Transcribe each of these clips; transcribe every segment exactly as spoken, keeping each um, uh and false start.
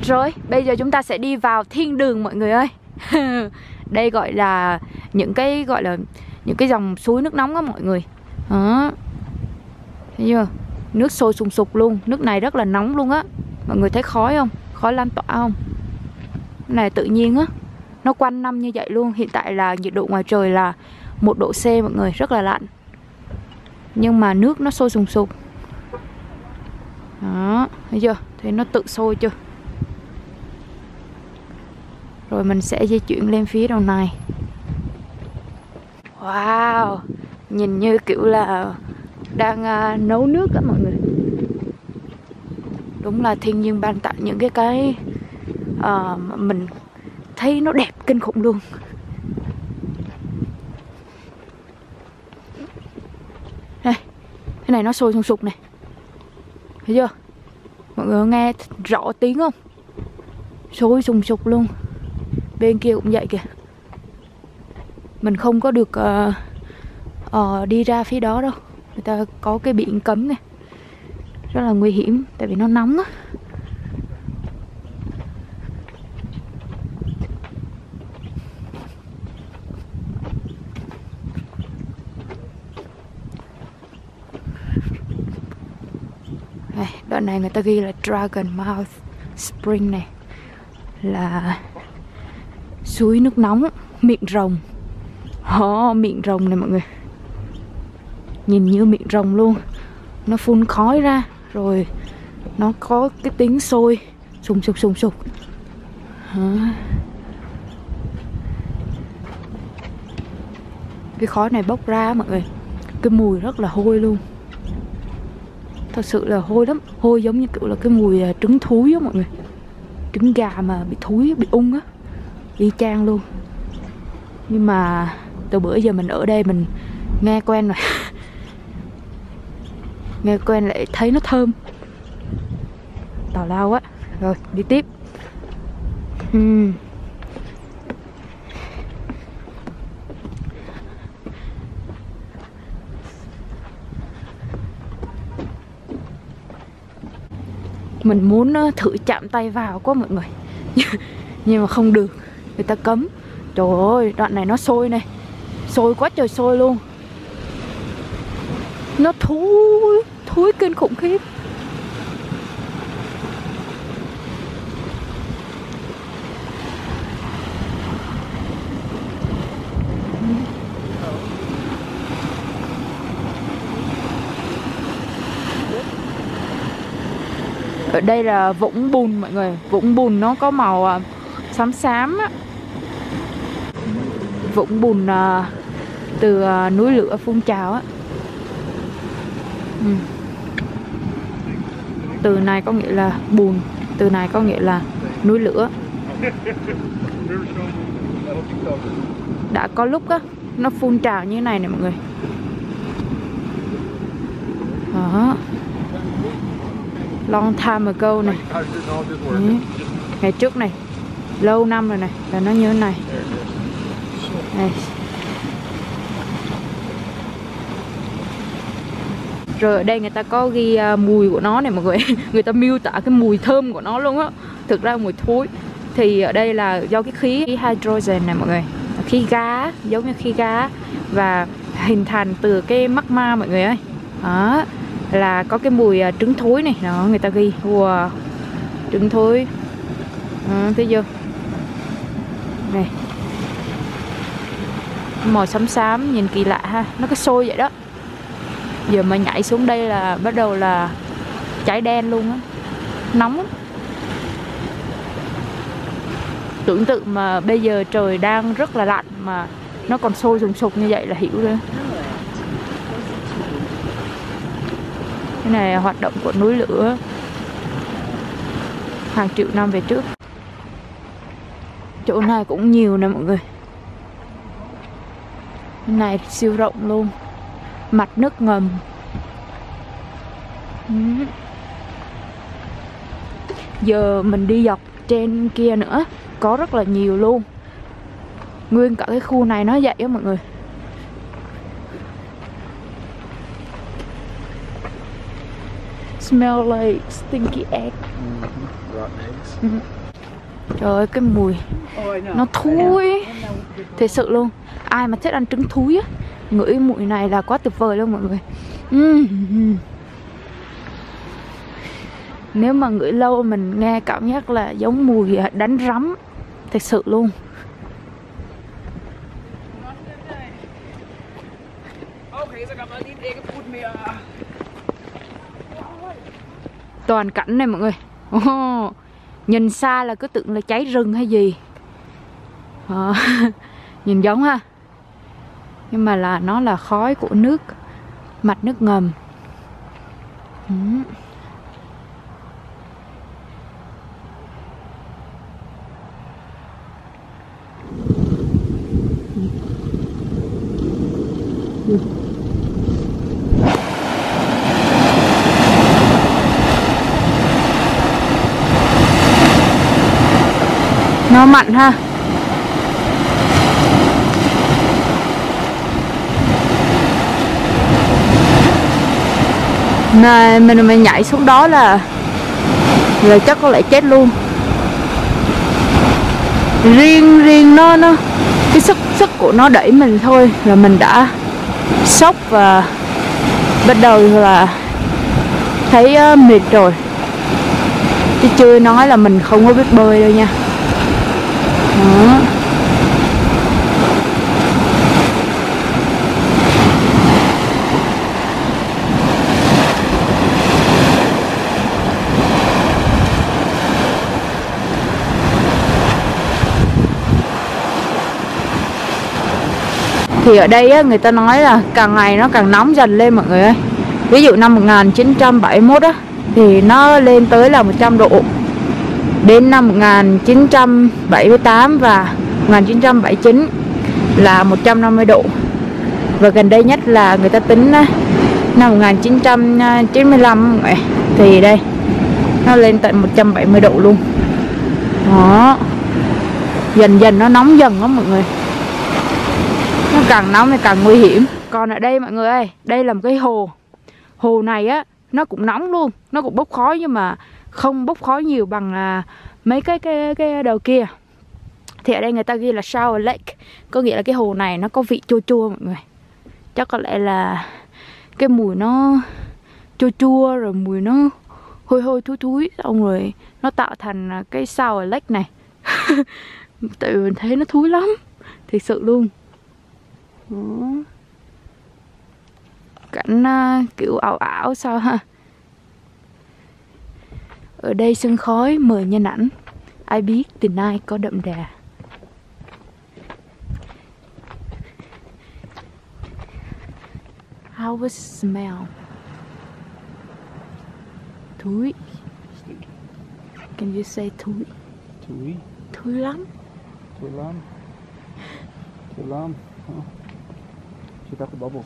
Rồi, bây giờ chúng ta sẽ đi vào thiên đường mọi người ơi. Đây gọi là những cái gọi là những cái dòng suối nước nóng á mọi người. Đó. Thấy chưa? Nước sôi sùng sục luôn. Nước này rất là nóng luôn á. Mọi người thấy khói không? Khói lan tỏa không? Cái này tự nhiên á. Nó quanh năm như vậy luôn. Hiện tại là nhiệt độ ngoài trời là một độ C mọi người, rất là lạnh. Nhưng mà nước nó sôi sùng sục. Đó, thấy chưa? Thấy nó tự sôi chưa? Rồi mình sẽ di chuyển lên phía đầu này. Wow, nhìn như kiểu là đang uh, nấu nước á mọi người. Đúng là thiên nhiên ban tặng những cái cái uh, mình thấy nó đẹp kinh khủng luôn. Đây, cái này nó sôi sùng sục này. Thấy chưa? Mọi người nghe rõ tiếng không? Sôi sùng sục luôn. Bên kia cũng vậy kìa. Mình không có được uh, uh, đi ra phía đó đâu. Người ta có cái biển cấm này. Rất là nguy hiểm. Tại vì nó nóng á. Đây, đoạn này người ta ghi là Dragon Mouth Spring này. Là suối nước nóng miệng rồng. Đó, miệng rồng này mọi người. Nhìn như miệng rồng luôn. Nó phun khói ra. Rồi nó có cái tiếng sôi sùng sục sùng sục. Đó. Cái khói này bốc ra mọi người. Cái mùi rất là hôi luôn. Thật sự là hôi lắm. Hôi giống như kiểu là cái mùi trứng thúi á mọi người. Trứng gà mà bị thúi, bị ung á. Y chang luôn. Nhưng mà từ bữa giờ mình ở đây mình nghe quen rồi. Nghe quen lại thấy nó thơm. Tào lao á. Rồi đi tiếp. uhm. Mình muốn thử chạm tay vào quá mọi người. Nhưng mà không được. Người ta cấm. Trời ơi, đoạn này nó sôi này. Sôi quá trời sôi luôn. Nó thúi. Thúi kinh khủng khiếp. Ở đây là vũng bùn mọi người. Vũng bùn nó có màu uh, xám xám á. Vũng bùn uh, từ uh, núi lửa phun trào á. ừ. Từ này có nghĩa là bùn. Từ này có nghĩa là núi lửa. Đã có lúc á nó phun trào như thế này nè mọi người. Đó. Long time ago này. ừ. Ngày trước này. Lâu năm rồi này. Là nó như thế này. Đây. Rồi ở đây người ta có ghi uh, mùi của nó này mọi người. Người ta miêu tả cái mùi thơm của nó luôn á. Thực ra mùi thối. Thì ở đây là do cái khí, khí hydrogen này mọi người. Khí ga, giống như khí ga. Và hình thành từ cái magma mọi người ơi. Đó. Là có cái mùi uh, trứng thối này. Đó người ta ghi. Wow. Trứng thối. Đó, thấy chưa? Này. Màu xám xám nhìn kỳ lạ ha. Nó cứ sôi vậy đó. Giờ mà nhảy xuống đây là bắt đầu là cháy đen luôn á. Nóng lắm. Tưởng tượng mà bây giờ trời đang rất là lạnh mà nó còn sôi sùng sục như vậy là hiểu rồi. Cái này là hoạt động của núi lửa hàng triệu năm về trước. Chỗ này cũng nhiều nè mọi người. Cái này siêu rộng luôn. Mặt nước ngầm. ừ. Giờ mình đi dọc trên kia nữa. Có rất là nhiều luôn. Nguyên cả cái khu này nó vậy á mọi người. smell like stinky egg. Mm-hmm. Rotten eggs. Ừ. Trời ơi, cái mùi nó thúi thật sự luôn. Ai mà thích ăn trứng thúi á, ngửi mùi này là quá tuyệt vời luôn mọi người. uhm. Nếu mà ngửi lâu mình nghe cảm giác là giống mùi đánh rắm thật sự luôn. Toàn cảnh này mọi người. oh. Nhìn xa là cứ tưởng là cháy rừng hay gì. à, Nhìn giống ha. Nhưng mà là nó là khói của nước, mạch nước ngầm. ừ. Nó mặn ha. Mà mình mình nhảy xuống đó là là chắc có lẽ chết luôn. Riêng riêng nó nó cái sức sức của nó đẩy mình thôi là mình đã sốc và bắt đầu là thấy uh, mệt rồi. Chứ chưa nói là mình không có biết bơi đâu nha. Đó. Thì ở đây á, người ta nói là càng ngày nó càng nóng dần lên mọi người ơi. Ví dụ năm một nghìn chín trăm bảy mươi mốt á, thì nó lên tới là một trăm độ. Đến năm một nghìn chín trăm bảy mươi tám và một nghìn chín trăm bảy mươi chín là một trăm năm mươi độ. Và gần đây nhất là người ta tính năm một nghìn chín trăm chín mươi lăm thì đây nó lên tận một trăm bảy mươi độ luôn. Đó. Dần dần nó nóng dần đó mọi người. Nó càng nóng thì càng nguy hiểm. Còn ở đây mọi người ơi, đây là một cái hồ. Hồ này á, nó cũng nóng luôn, nó cũng bốc khói nhưng mà không bốc khói nhiều bằng à, mấy cái cái cái đầu kia. Thì ở đây người ta ghi là Sour Lake, có nghĩa là cái hồ này nó có vị chua chua mọi người. Chắc có lẽ là cái mùi nó chua chua rồi mùi nó hôi hôi thúi thúi, xong rồi nó tạo thành cái Sour Lake này. Tại vì mình thấy nó thúi lắm, thật sự luôn. Đó. Cảnh uh, kiểu ảo ảo sao ha. Ở đây sương khói mời nhân ảnh. Ai biết tình ai có đậm đà. How was it smell? Thúi. Can you say thúi? Thúi. Thúi lắm. Thúi lắm. Thúi lắm. Oh. She got the bubbles.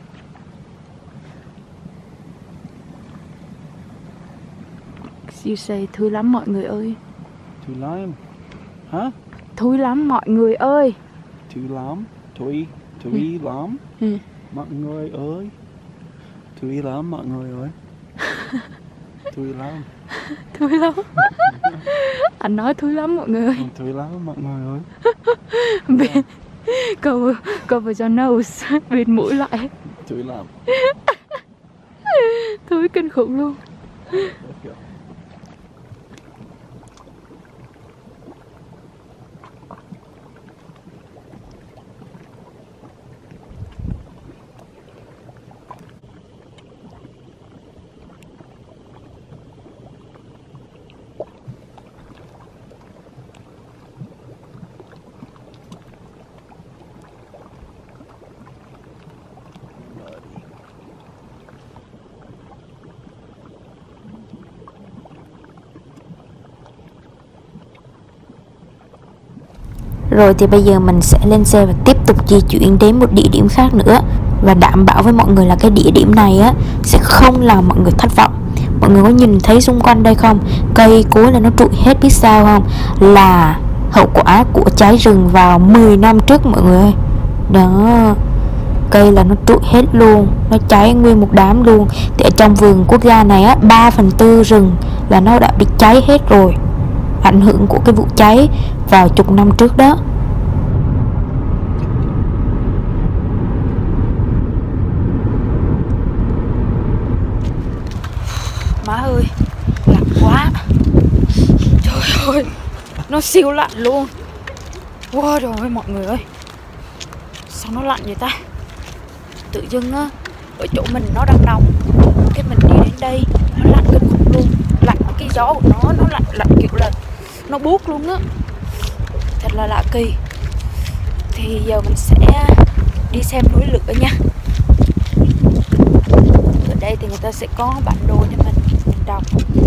You say thúi lắm mọi người ơi. Thúi lắm. Hả? Thúi lắm mọi người ơi. Thúi lắm. Thúi. Thúi lắm. Ừ. Mọi người ơi. Thúi lắm mọi người ơi. Thúi lắm. Thúi lắm. Anh nói thúi lắm mọi người ơi. Thúi lắm mọi người ơi. Bên cover cover your nose, bịt mũi lại. Thúi lắm. Thúi kinh khủng luôn. Rồi thì bây giờ mình sẽ lên xe và tiếp tục di chuyển đến một địa điểm khác nữa. Và đảm bảo với mọi người là cái địa điểm này á sẽ không làm mọi người thất vọng. Mọi người có nhìn thấy xung quanh đây không? Cây cối là nó trụi hết, biết sao không? Là hậu quả của cháy rừng vào mười năm trước mọi người ơi. Đó. cây là nó trụi hết luôn, nó cháy nguyên một đám luôn. Thì ở trong vườn quốc gia này á, ba phần tư rừng là nó đã bị cháy hết rồi, ảnh hưởng của cái vụ cháy vào chục năm trước đó. Má ơi, lạnh quá. Trời ơi, nó siêu lạnh luôn. Wow, trời ơi mọi người ơi, sao nó lạnh vậy ta? Tự dưng á, ở chỗ mình nó đang nóng, cái mình đi đến đây nó lạnh kinh khủng luôn. Lạnh cái gió của nó, nó lạnh lạnh kiểu là nó buốt luôn á. Thật là lạ kỳ. Thì giờ mình sẽ đi xem núi lửa nha. Ở đây thì người ta sẽ có bản đồ cho mình, mình đọc.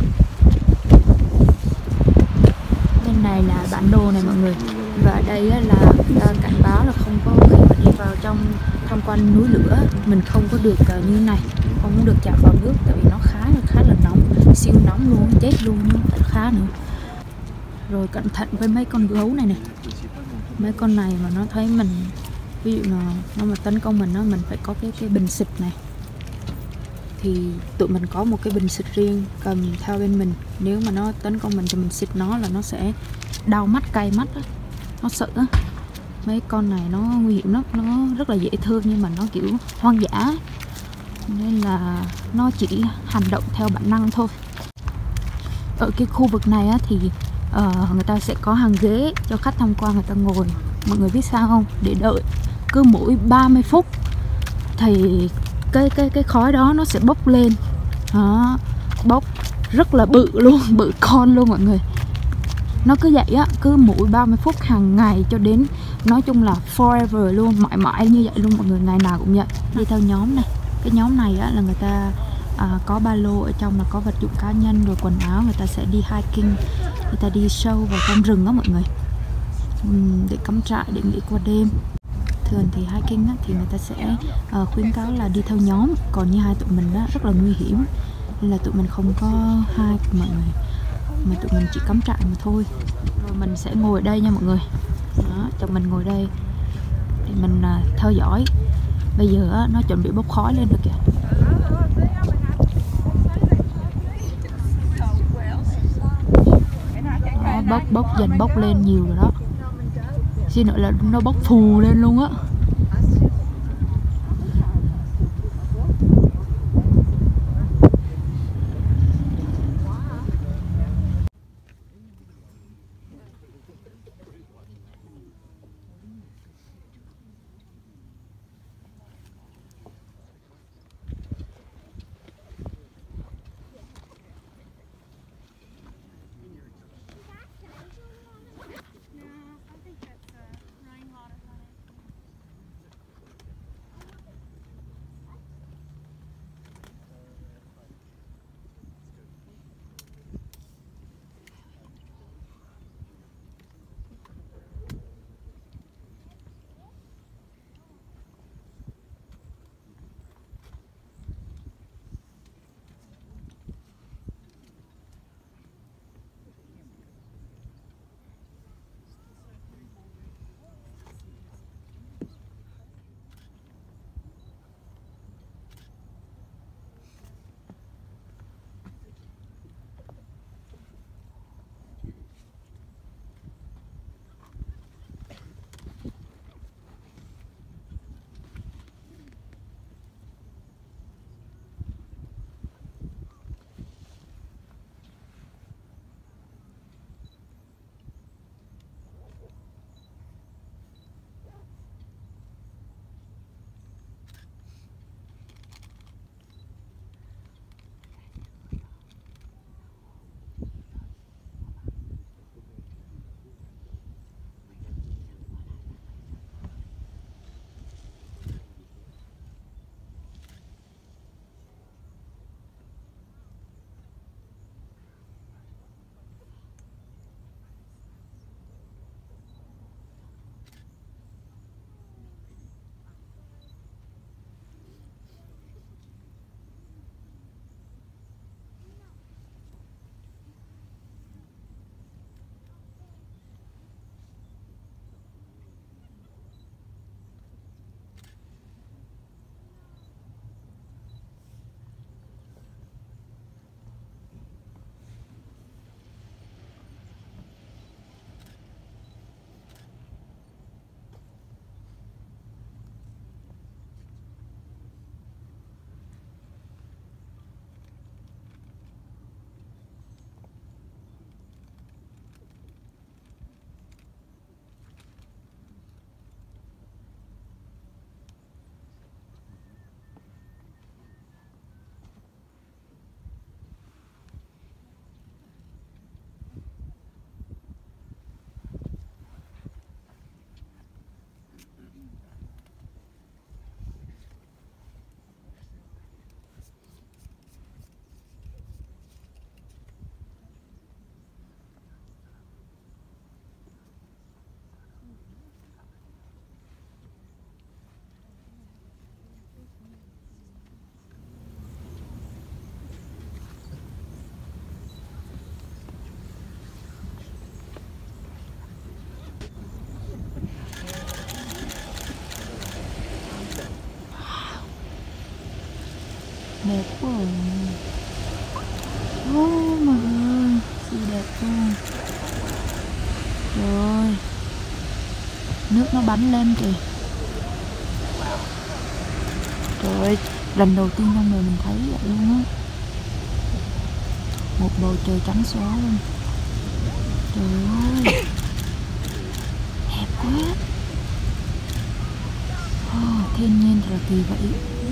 Bên này là bản đồ này mọi người. Và ở đây á, là người ta cảnh báo là không có, khi mà đi vào trong tham quan núi lửa mình không có được uh, như này, không được chạm vào nước, tại vì nó khá là khá là nóng, siêu nóng luôn, chết luôn, nó phải khá nữa. Rồi cẩn thận với mấy con gấu này này, mấy con này mà nó thấy mình, ví dụ là nó mà tấn công mình, nó mình phải có cái cái bình xịt này. Thì tụi mình có một cái bình xịt riêng cầm theo bên mình, nếu mà nó tấn công mình thì mình xịt nó là nó sẽ đau mắt, cay mắt á, nó sợ á. Mấy con này nó nguy hiểm lắm, nó rất là dễ thương nhưng mà nó kiểu hoang dã, nên là nó chỉ hành động theo bản năng thôi. Ở cái khu vực này á, thì uh, người ta sẽ có hàng ghế cho khách tham quan người ta ngồi. Mọi người biết sao không? Để đợi cứ mỗi ba mươi phút thì cái cái cái khói đó nó sẽ bốc lên. Đó, bốc rất là bự luôn, bự con luôn mọi người. Nó cứ vậy á, cứ mỗi ba mươi phút hàng ngày cho đến, nói chung là forever luôn, mãi mãi như vậy luôn mọi người, ngày nào cũng vậy. Đi theo nhóm này, cái nhóm này á là người ta à, có ba lô ở trong, là có vật dụng cá nhân rồi quần áo, người ta sẽ đi hiking, người ta đi sâu vào trong rừng á mọi người, uhm, để cắm trại, để nghỉ qua đêm. Thường thì hiking á, thì người ta sẽ uh, khuyến cáo là đi theo nhóm, còn như hai tụi mình á rất là nguy hiểm nên là tụi mình không có hike mọi người, mà tụi mình chỉ cắm trại mà thôi. Rồi mình sẽ ngồi ở đây nha mọi người. Đó, chồng mình ngồi đây thì mình uh, theo dõi. Bây giờ á, nó chuẩn bị bốc khói lên rồi kìa. Đó, bốc bốc dần bốc lên nhiều rồi đó. Xin nữa là nó bốc phù lên luôn á. Đẹp quá à. Oh my god, siêu đẹp luôn. Trời ơi, nước nó bắn lên kìa. Trời ơi, lần đầu tiên trong đời mình thấy vậy luôn á. Một bầu trời trắng xóa luôn. Trời ơi, đẹp quá. Oh, thiên nhiên thật là kỳ vậy.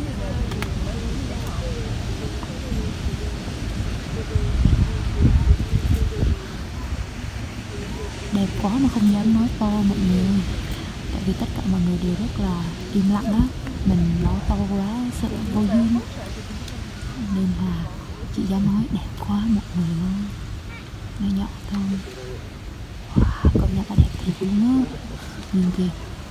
Đẹp quá mà không dám nói to mọi người. Tại vì tất cả mọi người đều rất là im lặng á. Mình nói to quá sợ vô duyên, nên là chị dám nói đẹp quá mọi người ơi. Nó nhỏ thôi. Wow, công nhận là đẹp thiệt luôn á. Nhìn kìa,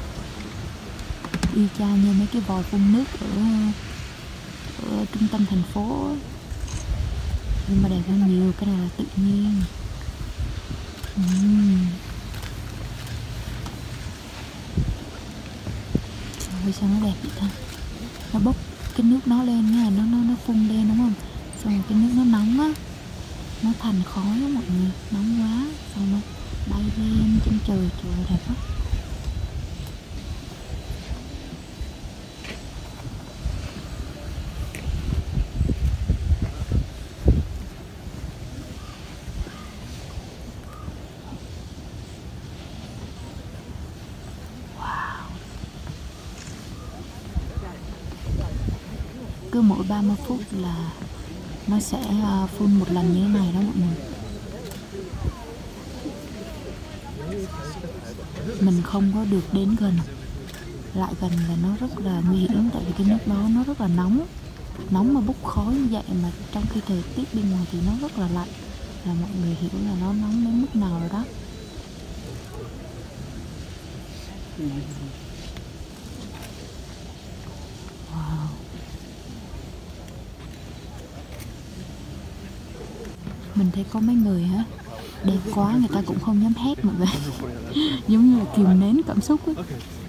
y chang như mấy cái vòi phun nước ở, ở trung tâm thành phố á. Nhưng mà đẹp hơn nhiều, cái này là tự nhiên. uhm. Trời, sao nó đẹp vậy ta. Nó bốc cái nước nó lên nha, nó nó nó phun lên đúng không, xong rồi cái nước nó nóng á, nó thành khói á mọi người, nóng quá, xong nó bay lên trên trời. Trời ơi, đẹp quá. Cứ mỗi ba mươi phút là nó sẽ phun một lần như thế này đó mọi người. Mình không có được đến gần, lại gần là nó rất là nguy hiểm. Tại vì cái nước đó nó rất là nóng, nóng mà bốc khói như vậy, mà trong khi thời tiết bên ngoài thì nó rất là lạnh, là mọi người hiểu là nó nóng đến mức nào rồi đó. Wow. Mình thấy có mấy người hả, đẹp quá người ta cũng không dám hét mọi người. Giống như là kìm nén cảm xúc ấy.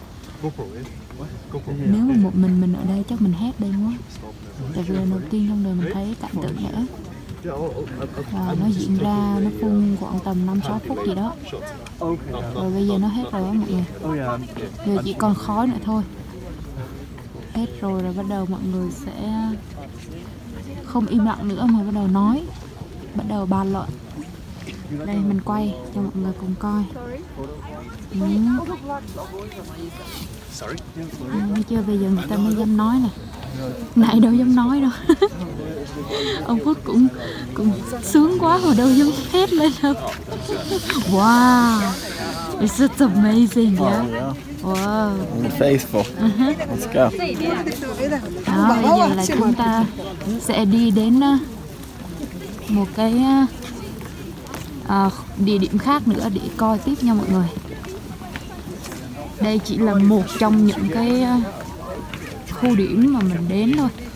Nếu mà một mình mình ở đây chắc mình hét đây quá. Tại vì lần đầu tiên trong đời mình thấy cảnh tượng vậy. À, nó diễn ra, nó phun khoảng tầm năm sáu phút gì đó. Rồi bây giờ nó hết rồi đó mọi người. Giờ chỉ còn khói nữa thôi. Hết rồi rồi bắt đầu mọi người sẽ không im lặng nữa mà bắt đầu nói, bắt đầu bàn luận. Đây mình quay cho mọi người cùng coi. Ừ. Thấy chưa, bây giờ người ta mới dám nói nè. Nãy đâu dám nói đâu. Ông Phước cũng cũng sướng quá mà đâu dám hét lên đâu. Wow, it's just amazing, yeah. Wow. Faithful. Uh-huh. Let's go. Đó, bây giờ là chúng ta sẽ đi đến một cái uh, địa điểm khác nữa để coi tiếp nha mọi người. Đây chỉ là một trong những cái uh, khu điểm mà mình đến thôi.